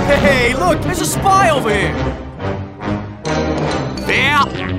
Hey, look, there's a spy over here! Wer